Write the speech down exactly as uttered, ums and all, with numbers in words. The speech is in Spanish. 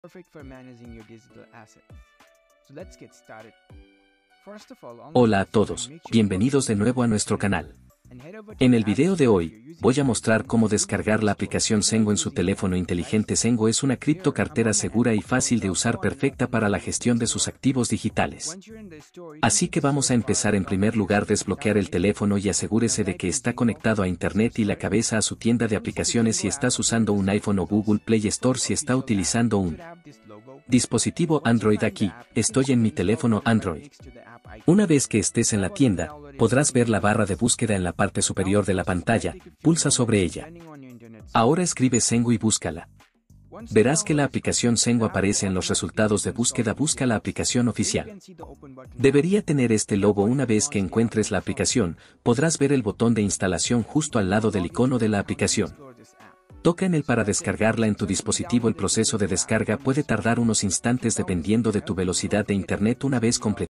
perfect for managing your digital assets. So let's get started. First of all, on the Hola a Play Store, todos, make sure bienvenidos de you nuevo a nuestro canal. and head over to En the el App video de Store if hoy, you're using voy a Android mostrar cómo device, descargar la Play Store. aplicación If Zengo en you're su using teléfono Android inteligente. device, Zengo es una here, I'm criptocartera on the app. segura y fácil de So usar, go on perfecta and para la open the gestión Play de sus Store. activos digitales. Once you're in the store, you can Así hit que the vamos a search bar empezar. En above primer the lugar, search desbloquear el without any teléfono y Now asegúrese de type que in está Zengo conectado a in the Internet y search la area. cabeza a su tienda de Once the aplicaciones si Zengo app estás appears usando in the un search iPhone o results, Google Play look for Store the si está official app. utilizando It un should have this logo. dispositivo Once you Android. find the Aquí, app, estoy click en mi the logo teléfono right Android. next to the app icon. Una vez que estés en la Tap on the tienda, download and podrás ver download la barra de buttons. búsqueda en la parte The superior de la download process might pantalla. take a few Pulsa sobre moments ella. depending on your internet speed. Ahora escribe Zengo y búscala. Once the Verás que la download is aplicación complete, Zengo the app will aparece en los automatically resultados de get installed búsqueda. into Busca the la App Store. aplicación Here you oficial. can see the open button now. Debería tener este Tap logo. on Una it to vez que launch the app encuentres from la the phone. aplicación, podrás ver el botón de instalación justo You al can lado now del log into icono the de la account and aplicación. explore this app. Toca en él So para that's it. descargarla en tu Successfully dispositivo. El downloaded the proceso de Zengo app descarga from the puede store. tardar unos If you instantes found this dependiendo de video tu helpful, don't velocidad de forget to give internet. this Una vez video a completado